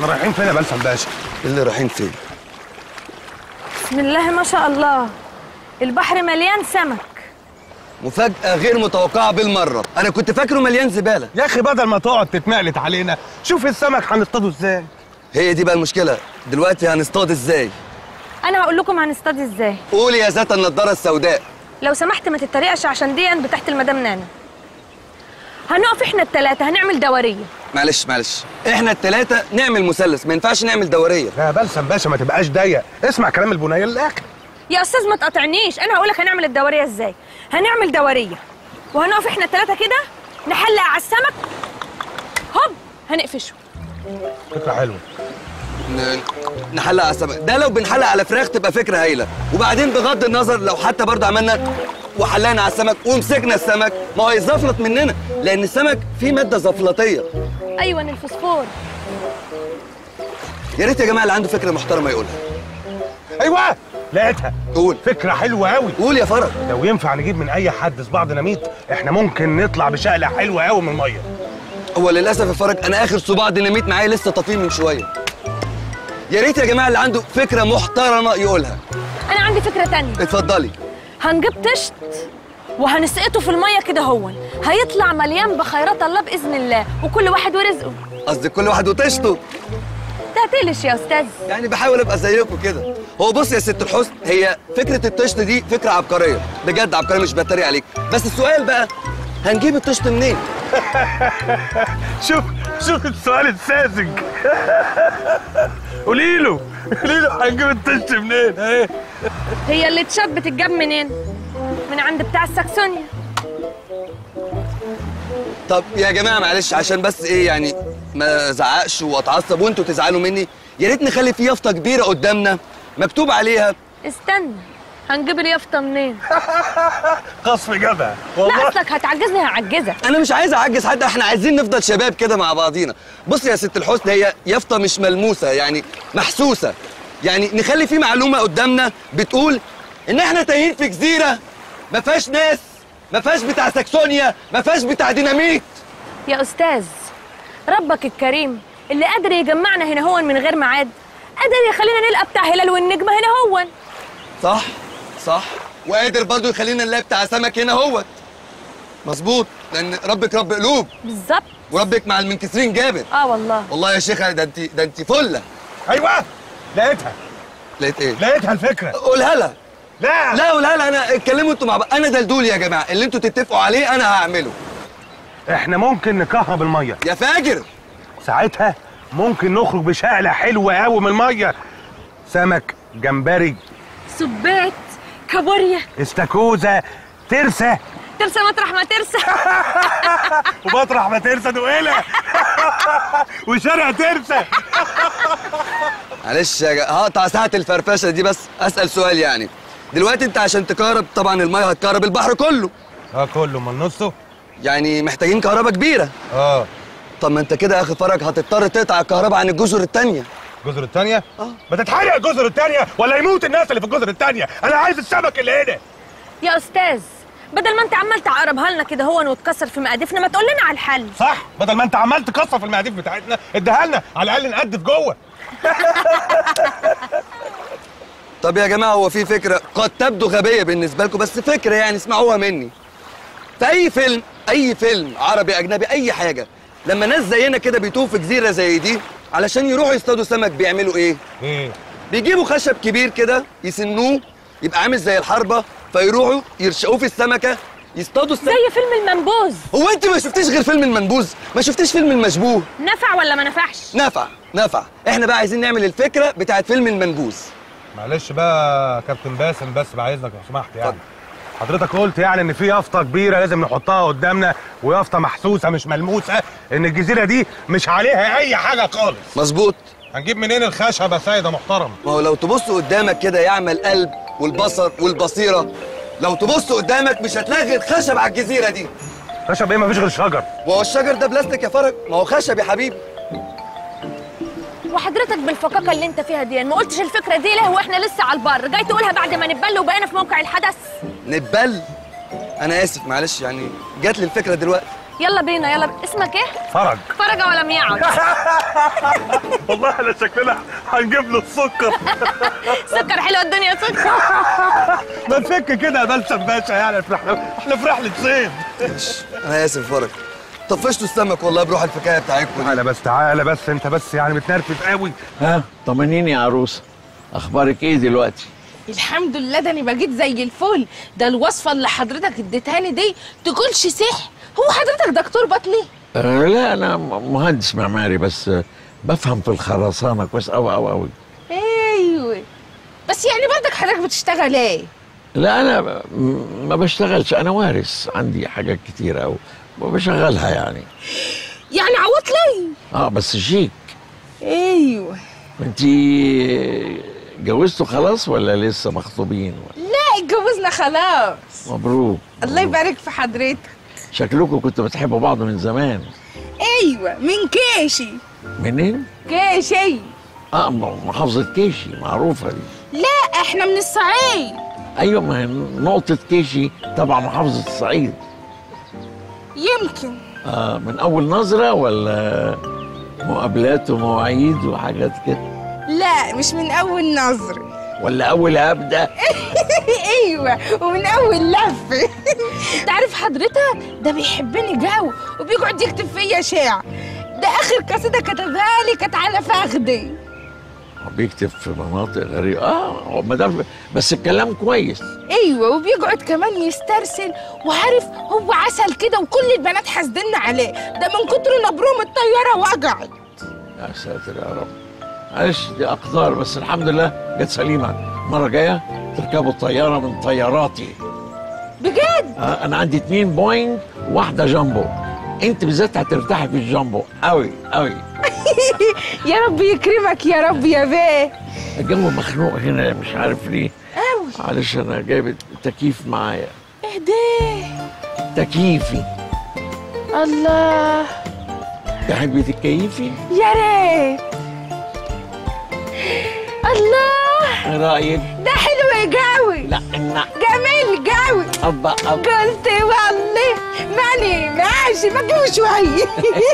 احنا رايحين فين يا بلسم باشا؟ اللي رايحين فين؟ بسم الله ما شاء الله، البحر مليان سمك. مفاجأة غير متوقعة بالمرة، أنا كنت فاكره مليان زبالة. يا أخي بدل ما تقعد تتمقلت علينا، شوف السمك هنصطاده إزاي؟ هي دي بقى المشكلة، دلوقتي هنصطاد إزاي؟ أنا هقول لكم هنصطاد إزاي. قولي يا ذات النضارة السوداء. لو سمحت ما تتريقش عشان دي بتاعت المدام نانا. هنقف إحنا التلاتة هنعمل دورية. معلش إحنا التلاتة نعمل مثلث، ما ينفعش نعمل دورية. يا بلسم باشا ما تبقاش ضيق، اسمع كلام البنية للآخر. يا أستاذ ما تقاطعنيش، أنا هقول لك هنعمل الدورية إزاي. هنعمل دورية وهنقف إحنا التلاتة كده نحلق على السمك، هوب هنقفشه. فكرة حلوة. نحلق على السمك، ده لو بنحلق على فراخ تبقى فكرة هايلة، وبعدين بغض النظر لو حتى برضه عملنا وحلقنا على السمك ومسكنا السمك، ما هو هيزفلط مننا، لأن السمك فيه مادة زفلطية. أيوة الفوسفور. يا ريت يا جماعة اللي عنده فكرة محترمة يقولها. أيوه لقيتها. قول. فكرة حلوة أوي. قول يا فرج. لو ينفع نجيب من أي حد صباع ديناميت، إحنا ممكن نطلع بشقلة حلوة أوي من المية. هو للأسف يا فرج أنا آخر صباع ديناميت معايا لسه طفيه من شوية. يا ريت يا جماعة اللي عنده فكرة محترمة يقولها. أنا عندي فكرة تانية. اتفضلي. هنجيب طشت وهنسقطه في المية كده، هيطلع مليان بخيرات الله بإذن الله، وكل واحد ورزقه. قصدك كل واحد وطشته؟ تقتلش يا أستاذ. يعني بحاول أبقى زيكم كده. هو بص يا ست الحسن، هي فكرة الطشت دي فكرة عبقرية، بجد عبقرية مش بتريق عليك، بس السؤال بقى هنجيب الطشت منين؟ شوف السؤال الساذج. قولي له هنجيب الطشت منين؟ هي اللي اتشط بتتجاب منين؟ من عند بتاع الساكسونيا. طب يا جماعة معلش عشان بس إيه يعني ما زعقش وأتعصب وأنتوا تزعلوا مني، يا ريت نخلي في يافطة كبيرة قدامنا مكتوب عليها. استنى، هنجيب اليافطة منين؟ قصف جبهة والله. لا أصلك هتعجزني هعجزك. أنا مش عايز أعجز حد، إحنا عايزين نفضل شباب كده مع بعضينا. بص يا ست الحسن، هي يافطة مش ملموسة، يعني محسوسة، يعني نخلي في معلومة قدامنا بتقول إن إحنا تايهين في جزيرة ما فيهاش ناس، ما فيهاش بتاع ساكسونيا، ما فيهاش بتاع ديناميت. يا أستاذ ربك الكريم اللي قادر يجمعنا هنا هون من غير ميعاد، قادر يخلينا نلقى بتاع هلال والنجمة هنا هون. صح، وقادر برضه يخلينا نلاقي بتاع سمك هنا هوت. مظبوط، لأن ربك رب قلوب. بالظبط. وربك مع المنكسرين جابر. والله يا شيخة ده انت فلة. أيوه لقيتها. لقيت إيه؟ لقيتها الفكرة. قولها لها. لا قولها لها، أنا اتكلموا أنتوا مع بعض، أنا دلدول يا جماعة، اللي أنتوا تتفقوا عليه أنا هعمله. احنا ممكن نكهرب الميه يا فاجر. ساعتها ممكن نخرج بشقلة حلوة قوي من الميه، سمك، جمبري، سبيت، كابوريا، استاكوزا، ترسة مطرح ما ترسى. ومطرح ما ترسى دويلة. وشارع ترسة. معلش هقطع ساعة الفرفشة دي، بس أسأل سؤال يعني دلوقتي أنت عشان تكهرب طبعا الميه هتكهرب البحر كله. كله من نصه، يعني محتاجين كهرباء كبيرة. طب ما انت كده يا اخي فرج هتضطر تقطع الكهرباء عن الجزر التانية. الجزر التانية؟ ما تتحرق الجزر التانية ولا يموت الناس اللي في الجزر التانية، أنا عايز السمك اللي هنا. يا أستاذ بدل ما أنت عمال تعقربها لنا كده هون وتكسر في مقاديفنا، ما تقول لنا على الحل. صح، بدل ما أنت عمال تكسر في المقاديف بتاعتنا، اديها لنا على الأقل نقدف جوه. طب يا جماعة هو في فكرة قد تبدو غبية بالنسبة لكم، بس فكرة يعني اسمعوها مني. في أي فيلم عربي أجنبي أي حاجة، لما ناس زينا كده بيتوه في جزيرة زي دي علشان يروحوا يصطادوا سمك بيعملوا إيه؟ بيجيبوا خشب كبير كده يسنوه يبقى عامل زي الحربة، فيروحوا يرشقوه في السمكة يصطادوا السمك. زي فيلم المنبوذ. هو أنت ما شفتيش غير فيلم المنبوذ؟ ما شفتيش فيلم المشبوه؟ نفع ولا ما نفعش؟ نفع. إحنا بقى عايزين نعمل الفكرة بتاعت فيلم المنبوذ. معلش بقى كابتن باسم، بس بعايزك لو سمحت يعني. حضرتك قلت يعني ان في يافطه كبيره لازم نحطها قدامنا، ويافطه محسوسه مش ملموسه، ان الجزيره دي مش عليها اي حاجه خالص. مظبوط. هنجيب منين الخشب يا سيد محترم؟ ما هو لو تبص قدامك كده يعمل قلب والبصر والبصيره، لو تبص قدامك مش هتلاقي غير خشب على الجزيره دي. خشب ايه؟ مفيش غير شجر. وهو الشجر ده بلاستيك يا فرج؟ ما هو خشب يا حبيبي. وحضرتك بالفقاقه اللي انت فيها دي ما قلتش الفكره دي ليه واحنا لسه على البر؟ جاي تقولها بعد ما نتبل وبقينا في موقع الحدث. نتبل؟ انا اسف معلش، يعني جات لي الفكره دلوقتي. يلا بينا يلا اسمك ايه؟ فرج. فرجة ولا ميعاد؟ والله احنا شكلنا هنجيب له السكر. سكر حلوه الدنيا سكر. ما نفك كده يا بلسم باشا، يعني احنا في رحله صيد. انا اسف فرج، طفشتوا السمك والله بروح الفكايه بتاعتكم. تعالى بس انت بس يعني متنرفز قوي. ها طمنيني يا عروسه، اخبارك ايه دلوقتي؟ الحمد لله، ده انا بقيت زي الفل. ده الوصفه اللي حضرتك اديتهاني دي تقولش صح. هو حضرتك دكتور بطني؟ لا انا مهندس معماري، بس بفهم في الخرسانه كويس قوي قوي قوي. ايوه، بس يعني برضك حضرتك بتشتغل ايه؟ لا انا ما بشتغلش، انا وارث، عندي حاجات كتيره قوي وبشغلها يعني عوض لي. بس شيك. ايوه. انتي جوزتوا خلاص ولا لسه مخطوبين؟ لا اتجوزنا خلاص. مبروك. الله يبارك في حضرتك. شكلكم كنتوا بتحبوا بعض من زمان. ايوه، من كيشي. منين؟ كيشي. محافظة كيشي معروفة دي. لا احنا من الصعيد. ايوه، ما هي نقطة كيشي تبع محافظة الصعيد. يمكن. من اول نظرة ولا مقابلات ومواعيد وحاجات كده؟ لا مش من اول نظرة. ولا اول هبدة؟ ايوه، ومن اول لفة. انت عارف حضرتك ده بيحبني جو وبيقعد يكتب فيا شعر. ده اخر قصيدة كتبها لي كانت على فخدي. بيكتب في مناطق غريبة. مدام بس الكلام كويس. ايوه، وبيقعد كمان يسترسل، وعارف هو عسل كده وكل البنات حاسدين عليه. ده من كتر نبروم الطيارة وقعت. يا ساتر يا رب. معلش دي اقدار، بس الحمد لله جت سليمة. المرة الجاية تركبوا الطيارة من طياراتي. بجد؟ انا عندي 2 بوينج وواحدة جامبو. انت بالذات هترتاحي في الجامبو قوي قوي. يا رب يكرمك يا رب يا بيه. الجو مخنوق هنا مش عارف ليه. قوي. معلش انا جايب التكييف معايا. اهديه. تكييفي. الله. تحبي تكيفي؟ يا ريت. الله. ايه رايك؟ ده حلو قوي. لا جميل قوي. أبا قلت والله ماني ماشي بقي شوي.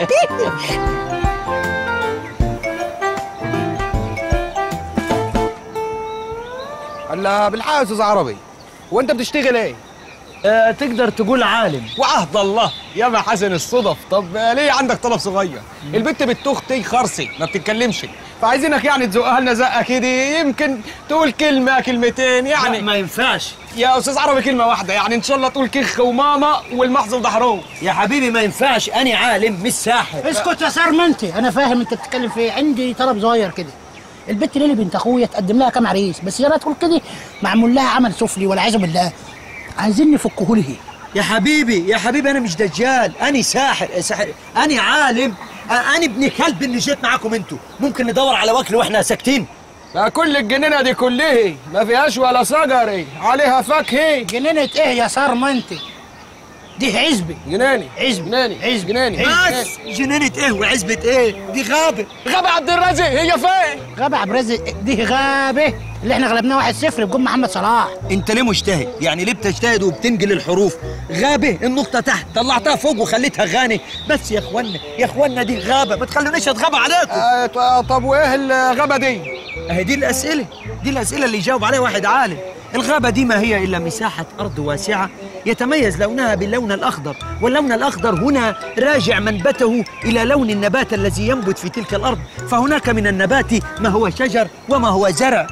هلا بالحق يا استاذ عربي، وانت بتشتغل ايه؟ تقدر تقول عالم. وعهد الله يا ما حسن الصدف. طب ليه عندك طلب صغير؟ البت بتختي خرسي ما بتتكلمش، فعايزينك يعني تزقها لنا زقه كده، يمكن تقول كلمه كلمتين يعني. لا ما ينفعش يا استاذ عربي، كلمه واحده يعني ان شاء الله تقول كخ وماما والمحظ ضحروه. يا حبيبي، ما ينفعش، انا عالم مش ساحر. اسكت يا سرمنتي، انا فاهم انت بتتكلم في ايه. عندي طلب صغير كده. البت ليلي بنت اخويا تقدم لها كام عريس، بس يا ريت تقول كده معمول لها عمل سفلي والعياذ بالله. عايزين نفكه لي. يا حبيبي انا مش دجال، انا ساحر. انا عالم. انا ابن كلب اللي جيت معاكم انتوا. ممكن ندور على وكل واحنا ساكتين؟ لا، كل الجنينه دي كلها ما فيهاش ولا شجري عليها فاكهه. جنينة ايه يا سرمنتي؟ دي عزبه. جناني عزبه. جناني جناني. بس جنينة ايه وعزبة ايه؟ دي غابة. غابة عبد الرازق هي فين؟ غابة عبد الرازق دي غابه اللي احنا غلبناها 1-0 بجون محمد صلاح. انت ليه مجتهد؟ يعني ليه بتجتهد وبتنقل الحروف؟ غابة النقطة تحت طلعتها فوق وخليتها غاني. بس يا اخوانا دي غابة، ما تخلونيش اتغاب عليكم. طب وايه الغابة دي؟ اهي دي الأسئلة اللي يجاوب عليها واحد عالم. الغابة دي ما هي إلا مساحة أرض واسعة يتميز لونها باللون الأخضر، واللون الأخضر هنا راجع منبته إلى لون النبات الذي ينبت في تلك الأرض. فهناك من النبات ما هو شجر وما هو زرع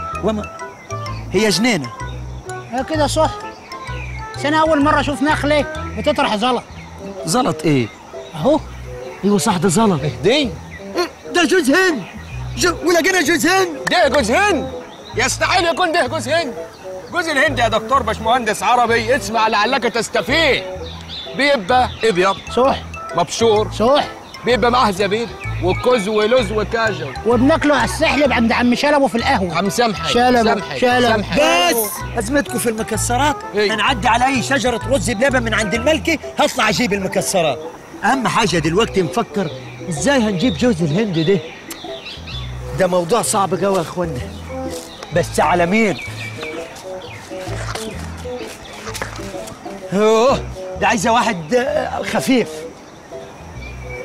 هي جنينة. كده صح. بس انا اول مرة اشوف نخلة بتطرح زلط. زلط ايه؟ اهو. ايوه صح، ده زلط. دي ده جوز هند. ولقينا جوز هند. ده جوز هند؟ يستحيل يكون ده جوز هند. جوز الهند يا دكتور باشمهندس عربي، اسمع لعلك تستفيد. بيبقى ابيض صح. مبشور صح. بيبقى معاه زبيب وكوز ولوز وكاجو، وبناكله على السحلب عند عم شلبه في القهوة. عم سمحي شلبه. بس ازمتكم في المكسرات. إيه؟ انا اعدي على اي شجره رز بلبن من عند الملكه هطلع اجيب المكسرات. اهم حاجه دلوقتي نفكر ازاي هنجيب جوز الهند ده موضوع صعب قوي يا اخوانا. بس على مين؟ ده عايزه واحد خفيف.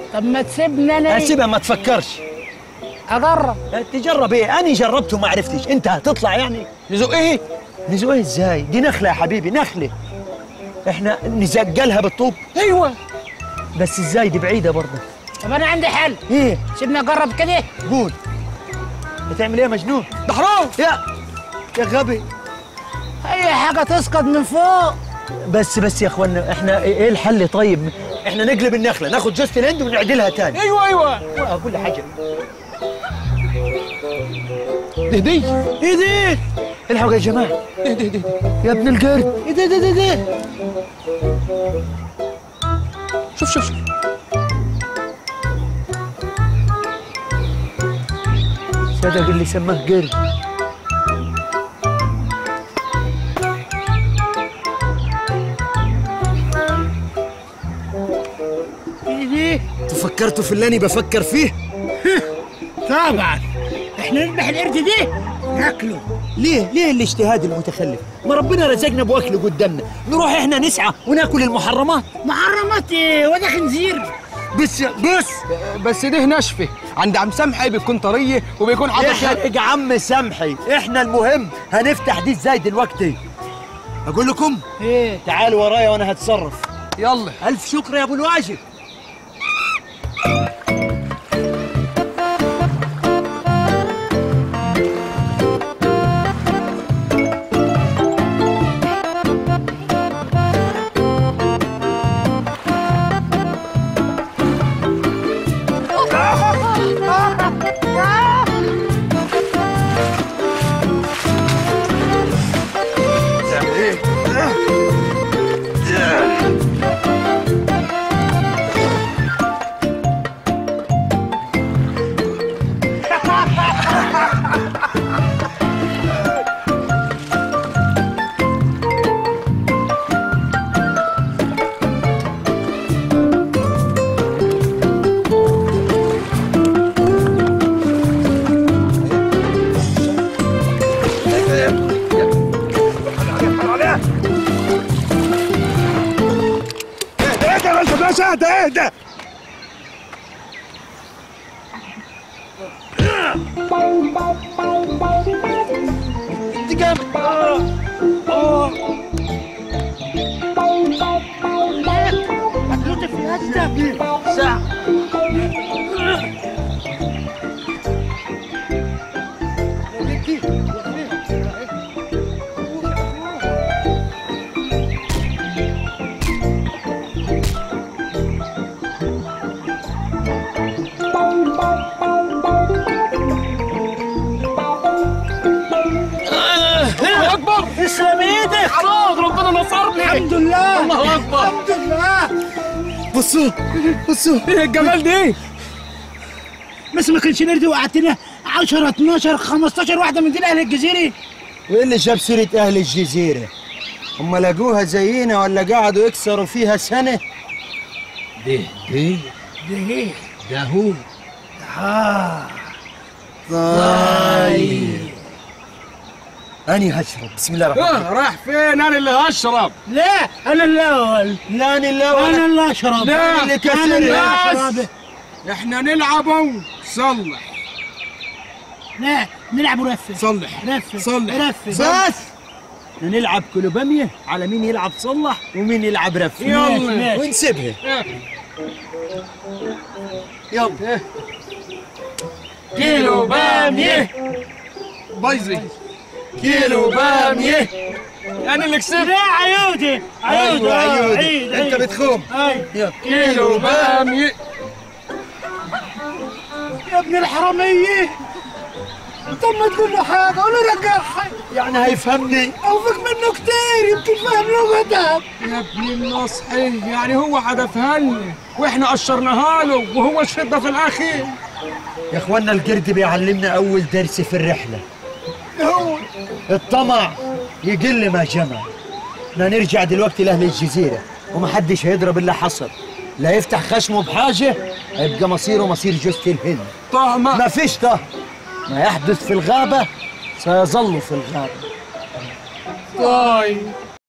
طب ما تسيبني انا. اسيبها ما تفكرش. اجرب. تجرب ايه؟ انا جربته وما عرفتش، انت هتطلع يعني؟ نزق ايه؟ نزق ايه ازاي؟ دي نخله يا حبيبي، نخله. احنا نزجلها بالطوب. ايوه بس ازاي؟ دي بعيده برضه. طب انا عندي حل. ايه؟ سيبني اجرب كده. قول. بتعمل ايه يا مجنون؟ ده حرام. يا غبي. اي حاجه تسقط من فوق. بس يا اخوانا، احنا ايه الحل طيب؟ احنا نقلب النخله، ناخد جوز الهند ونعدلها تاني. ايوه كل حاجه. دي ايه دي؟ الحقوا يا جماعه. دي يا ابن القرد. ايه ده؟ شوف صدق اللي سماه قرد. ايه فكرتوا في اللي انا بفكر فيه؟ طبعا احنا نذبح القرد دي ناكله. ليه الاجتهاد المتخلف؟ ما ربنا رزقنا باكله قدامنا، نروح احنا نسعى وناكل المحرمات. محرمات ايه؟ وده خنزير. بس دي ناشفه، عند عم سمحي بتكون طريه وبيكون حاطط احرق عم سمحي، احنا المهم هنفتح دي ازاي دلوقتي؟ اقول لكم ايه؟ تعالوا ورايا وانا هتصرف. يلا. الف شكر يا ابو الواجب. اهدى. انت جامد. هتموت في هدك. ساعة. تسلم ايدك. خلاص ربنا نصرني. الحمد لله. الله اكبر. الحمد لله. بصوا ايه الجمال دي؟ بس ما كانش نرد وقعتنا 10 12 15 واحده من دين اهل الجزيره. وايه اللي جاب سيرة اهل الجزيرة؟ هم لقوها زينا ولا قعدوا يكسروا فيها سنة؟ ده ايه؟ ده هو. طيب أنا هشرب. بسم الله الرحمن الرحيم. رايح فين؟ انا اللي هشرب. لا انا الاول. لا أنا الأول. انا اللي اشرب. لا اللي كسر. انا اللي بس. اشرب. احنا نلعب صلح. لا نلعب ورفه. صلح. رفه. بس نلعب كلوبامية على مين يلعب صلح ومين يلعب رفة. يلا. ونسيبها. يلا. كيلو بامية. بايظي. كيلو بامية. انا اللي كسبت. لا عيودي. أيوة عيودي. أنت بتخوم. يلا. كيلو بامية. يا ابن الحراميه. طب ما تقول له حاجه ولا رجعها. يعني هيفهمني. اوفق منه كتير يمكن فاهم لغتك. يا ابن النصحي، يعني هو عدفها لنا واحنا قشرناها له وهو شدها في الاخير. يا اخوانا القرد بيعلمنا اول درس في الرحله. هو الطمع يقل ما جمع. احنا نرجع دلوقتي لاهل الجزيره ومحدش هيضرب اللي حصل، لا يفتح خشمه بحاجه هيبقى مصيره مصير جوزة الهند. طهمة. ما فيش طه، ما يحدث في الغابه سيظل في الغابه. طيب